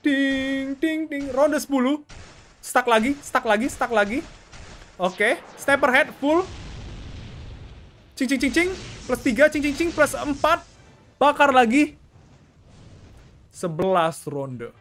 Ding, ding, ding. Ronde 10. Stuck lagi, stuck lagi, stuck lagi. Oke. Sniper head full. Cing, cing, cing, cing. Plus 3, cing, cing, cing. Plus 4. Bakar lagi. 11 ronde.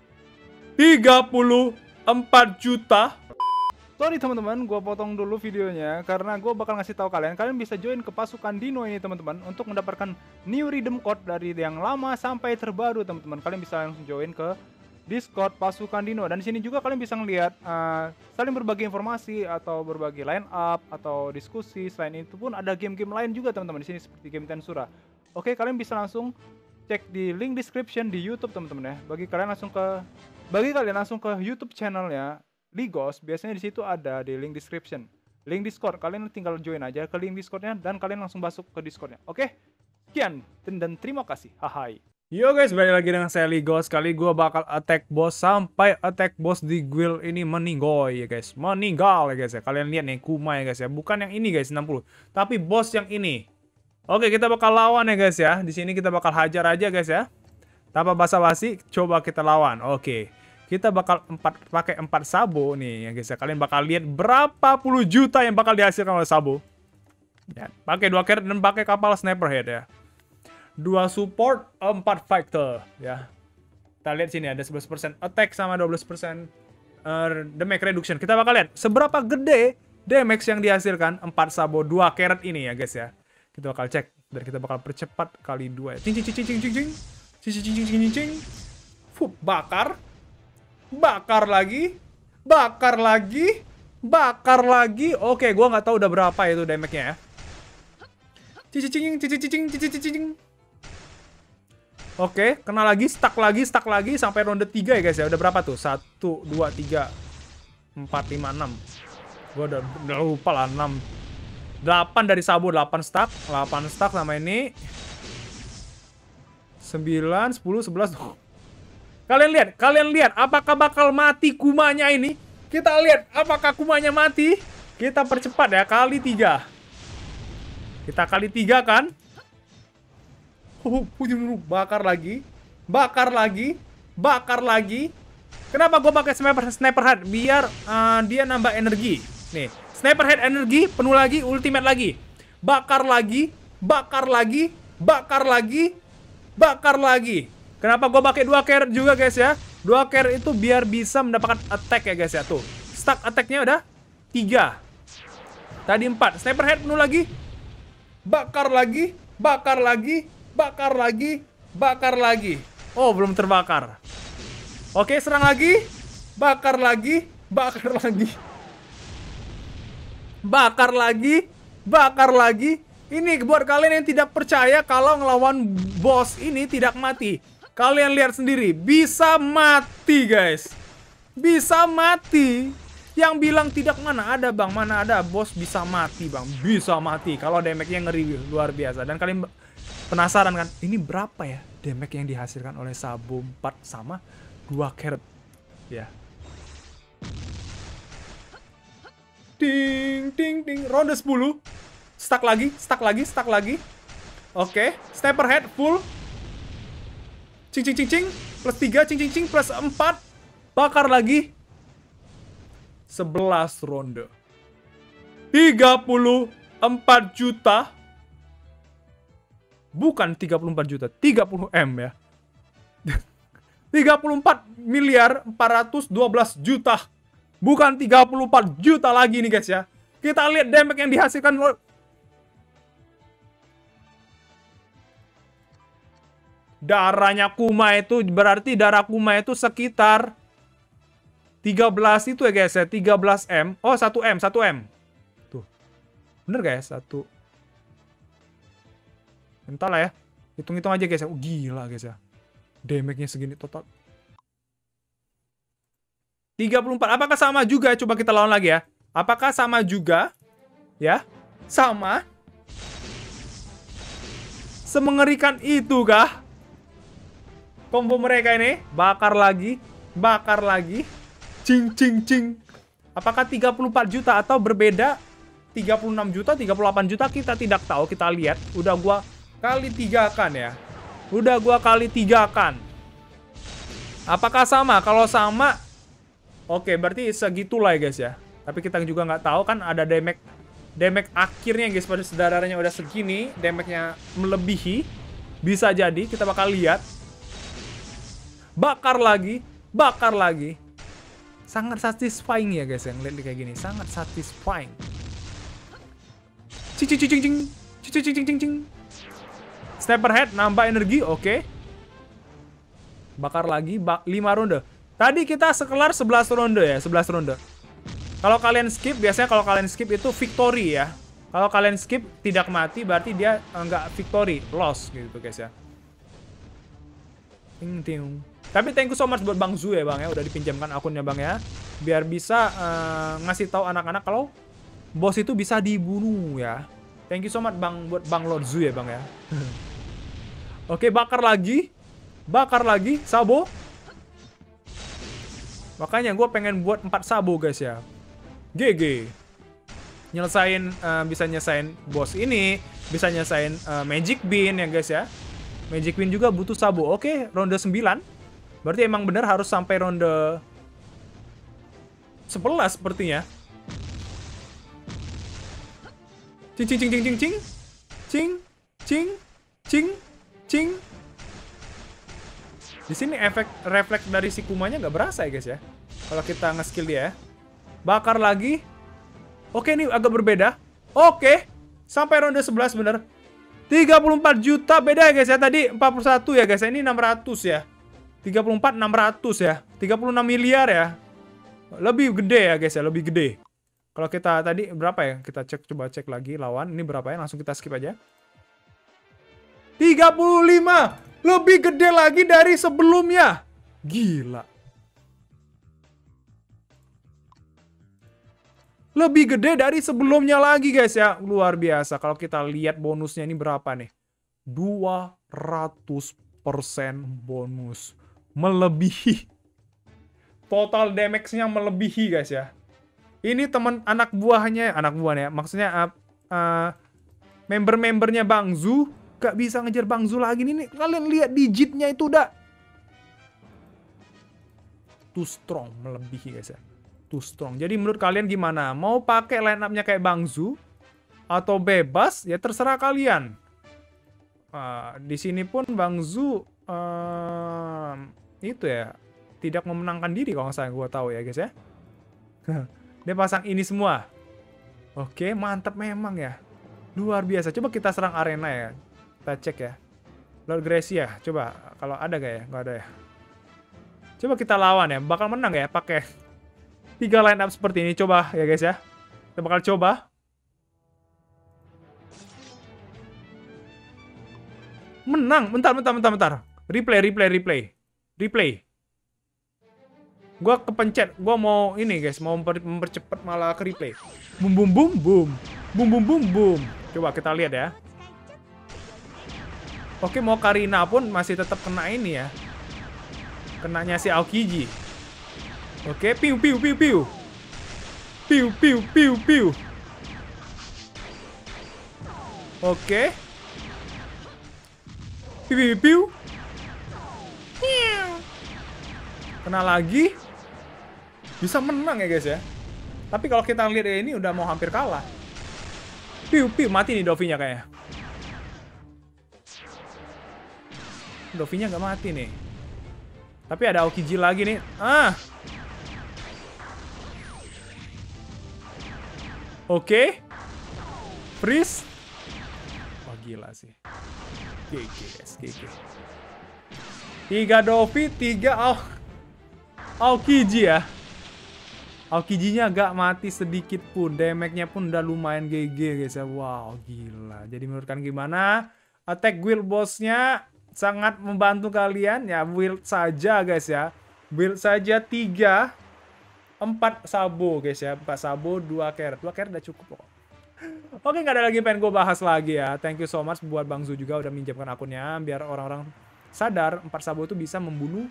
34 juta. Sorry teman-teman, gue potong dulu videonya karena gue bakal ngasih tahu kalian bisa join ke pasukan Dino ini teman-teman untuk mendapatkan new redeem code dari yang lama sampai terbaru teman-teman. Kalian bisa langsung join ke Discord pasukan Dino dan di sini juga kalian bisa ngeliat saling berbagi informasi atau berbagi line up atau diskusi. Selain itu pun ada game-game lain juga teman-teman di sini seperti game Tensura. Oke, kalian bisa langsung cek di link description di YouTube teman-teman ya. Bagi kalian langsung ke YouTube channelnya Ligos, biasanya di situ ada di link description. Link Discord, kalian tinggal join aja ke link Discordnya dan kalian langsung masuk ke Discordnya. Oke, sekian dan terima kasih. Hai. Yo guys, balik lagi dengan saya Ligos. Kali gue bakal attack boss sampai attack boss di guild ini meninggal ya guys. Meninggal ya guys ya. Kalian lihat nih Kuma ya guys ya. Bukan yang ini guys 60, tapi boss yang ini. Oke, kita bakal lawan ya guys ya. Di sini kita bakal hajar aja guys ya. Tanpa basa-basi, coba kita lawan. Oke. Kita bakal pakai 4 sabo nih ya guys ya. Kalian bakal lihat berapa puluh juta yang bakal dihasilkan oleh sabo. Ya, pakai 2 carrot dan pakai kapal sniper head ya. 2 support, 4 fighter ya. Kita lihat sini ada 11% attack sama 12% damage reduction. Kita bakal lihat seberapa gede damage yang dihasilkan 4 sabo 2 carrot ini ya guys ya. Kita bakal cek dan kita bakal percepat kali 2 ya. Cing cing cing cing cing cing. Cing cing cing cing cing. Bakar. Bakar lagi. Bakar lagi. Bakar lagi. Oke, gua nggak tahu udah berapa itu damage-nya ya. Cicing, cicing, cicing, cicing. Oke, kena lagi, stuck lagi sampai ronde 3 ya guys ya. Udah berapa tuh? 1 2 3 4 5 6. Gua udah lupa lah 6. 8 dari sabo, 8 stuck sama ini. 9 10 11. Kalian lihat apakah bakal mati Kumanya ini? Kita lihat apakah Kumanya mati. Kita percepat ya, kali 3. Kita kali 3 kan? Bakar lagi. Bakar lagi. Bakar lagi. Kenapa gue pakai sniper head? Biar dia nambah energi. Nih, sniper head energi, penuh lagi, ultimate lagi. Bakar lagi. Bakar lagi. Bakar lagi. Bakar lagi. Kenapa gue pakai 2 carrot juga guys ya? 2 carrot itu biar bisa mendapatkan attack ya guys ya. Tuh, stack attack-nya udah 3. Tadi 4. Sniper head penuh lagi. Bakar lagi. Bakar lagi. Bakar lagi. Bakar lagi. Oh, belum terbakar. Oke, serang lagi. Bakar lagi. Bakar lagi. Bakar lagi. Bakar lagi. Ini buat kalian yang tidak percaya kalau ngelawan boss ini tidak mati. Kalian lihat sendiri, bisa mati guys. Bisa mati. Yang bilang tidak, mana ada bang, mana ada bos bisa mati bang. Bisa mati, kalau damage-nya ngeri luar biasa. Dan kalian penasaran kan, ini berapa ya damage yang dihasilkan oleh sabo 4 sama 2 carrot. Ya. Ding, ding, ding. Ronde 10. Stuck lagi, stuck lagi, stuck lagi. Oke, sniper head full. Cing cing cing cing. Plus 3, cing cing cing. Plus 4. Bakar lagi. 11 ronde. 34 juta. Bukan 34 juta. 30 M ya. 34 miliar 412 juta. Bukan 34 juta lagi nih guys ya. Kita lihat damage yang dihasilkan. Darahnya Kuma itu berarti darah Kuma itu sekitar 13 itu ya guys ya, 13 M. Oh, 1 M, 1 M. Tuh. Bener guys, 1. Entahlah ya. Hitung-hitung aja guys ya. Oh, gila guys ya. Damage-nya segini total. 34. Apakah sama juga? Coba kita lawan lagi ya. Apakah sama juga? Ya. Sama. Semengerikan itu kah? Combo mereka ini, bakar lagi, cing cing cing. Apakah 34 juta atau berbeda? 36 juta, 38 juta kita tidak tahu, kita lihat. Udah gua kali 3 kan ya. Udah gua kali 3 kan. Apakah sama? Kalau sama, oke, berarti segitulah ya guys ya. Tapi kita juga nggak tahu kan ada damage akhirnya guys pada saudaranya udah segini, damage-nya melebihi. Bisa jadi kita bakal lihat. Bakar lagi, bakar lagi. Sangat satisfying ya guys yang lihat kayak gini, sangat satisfying. Cing cing cing cing cing cing cing cing cing. Sniper head nambah energi, oke. Bakar lagi, 5 ronde. Tadi kita sekelar 11 ronde ya, 11 ronde. Kalau kalian skip, biasanya kalau kalian skip itu victory ya. Kalau kalian skip tidak mati, berarti dia nggak victory, loss gitu guys ya. Ting ting. Tapi thank you so much buat Bang Zu ya Bang ya, udah dipinjamkan akunnya Bang ya. Biar bisa ngasih tahu anak-anak kalau bos itu bisa dibunuh ya. Thank you so much Bang buat Bang Lord Zu ya Bang ya. Oke, bakar lagi. Bakar lagi, sabo. Makanya gue pengen buat 4 sabo guys ya. GG. Nyelesain, bisa nyesain bos ini, bisa nyesain Magic Bean ya guys ya. Magic Bean juga butuh sabo. Oke, ronde 9. Berarti emang bener harus sampai ronde 11 sepertinya. Cing cing cing cing cing cing. Cing cing cing cing. Di sini efek refleks dari si Kumanya nggak berasa ya guys ya. Kalau kita nge-skill dia ya. Bakar lagi. Oke, ini agak berbeda. Oke. Sampai ronde 11 bener. 34 juta beda ya guys ya. Tadi 41 ya guys ya. Ini 600 ya. 34 600 ya. 36 miliar ya. Lebih gede ya guys ya, lebih gede. Kalau kita tadi berapa ya? Kita cek, coba cek lagi lawan. Ini berapa ya? Langsung kita skip aja. 35. Lebih gede lagi dari sebelumnya. Gila. Lebih gede dari sebelumnya lagi guys ya. Luar biasa. Kalau kita lihat bonusnya ini berapa nih? 200% bonus. Melebihi. Total damage-nya melebihi guys ya. Ini teman anak buahnya maksudnya member-membernya Bang Zu gak bisa ngejar Bang Zu lagi nih. Kalian lihat digitnya itu udah too strong, melebihi guys ya. Too strong. Jadi menurut kalian gimana? Mau pakai line up-nya kayak Bang Zu atau bebas? Ya terserah kalian. Di sini pun Bang Zu itu ya tidak memenangkan diri kalau nggak salah gue tahu ya guys ya. Dia pasang ini semua. Oke, mantap memang ya. Luar biasa. Coba kita serang arena ya. Kita cek ya. Lord Gracia, coba kalau ada gak ya? Nggak ada ya. Coba kita lawan ya. Bakal menang ya pakai 3 line up seperti ini. Coba ya guys ya. Kita bakal coba. Menang. Bentar. Replay. Gua kepencet. Gua mau ini guys. Mau mempercepat malah ke replay. Boom. Coba kita lihat ya. Oke, mau Karina pun masih tetap kena ini ya. Kenanya si Aokiji. Oke, piu. Oke. Piu. Kena lagi. Bisa menang ya guys ya. Tapi kalau kita lihat ya, ini udah mau hampir kalah. Piu, mati nih Dovinya kayaknya. Dovinya nggak mati nih. Tapi ada Aokiji lagi nih. Oke. Freeze. Wah gila sih. GG guys, GG. 3 Dovi, 3 Aokiji ya. Aokijinya gak mati sedikit pun. Damage-nya pun udah lumayan GG guys ya. Wow, gila. Jadi menurut kalian gimana? Attack guild boss-nya sangat membantu kalian ya. Build saja guys ya. Build saja 3 4 sabo guys ya. 4 sabo, 2 carrot. 2 carrot udah cukup kok. Oke, nggak ada lagi pengen gue bahas lagi ya. Thank you so much buat Bang Zu juga udah minjamkan akunnya. Biar orang-orang sadar 4 sabo itu bisa membunuh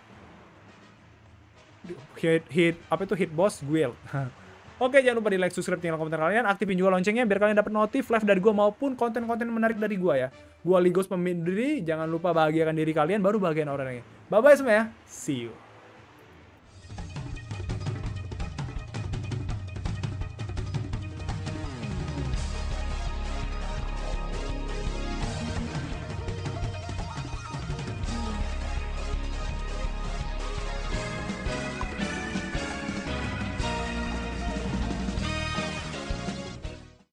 hit boss guild. Oke, jangan lupa di like, subscribe, tinggal komentar kalian, aktifin juga loncengnya biar kalian dapat notif live dari gua maupun konten-konten menarik dari gua ya. Gua Ligos pemimpin diri, jangan lupa bahagiakan diri kalian baru bahagian orang lain. Bye bye semua ya. See you.